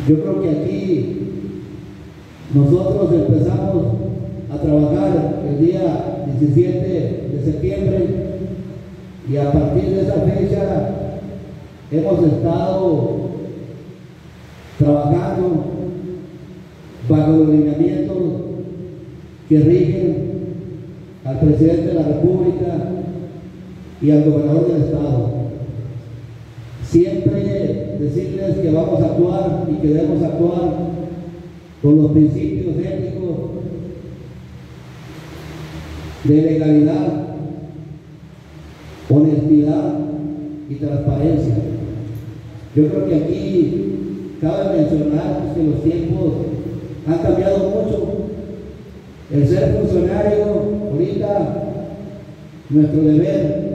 Yo creo que aquí nosotros empezamos a trabajar el día 17 de septiembre y a partir de esa fecha hemos estado trabajando bajo los lineamientos que rigen al presidente de la República y al gobernador del estado. Siempre decirles que vamos a actuar y que debemos actuar con los principios éticos de legalidad, honestidad y transparencia. Yo creo que aquí cabe mencionar que los tiempos han cambiado mucho. El ser funcionario, ahorita, nuestro deber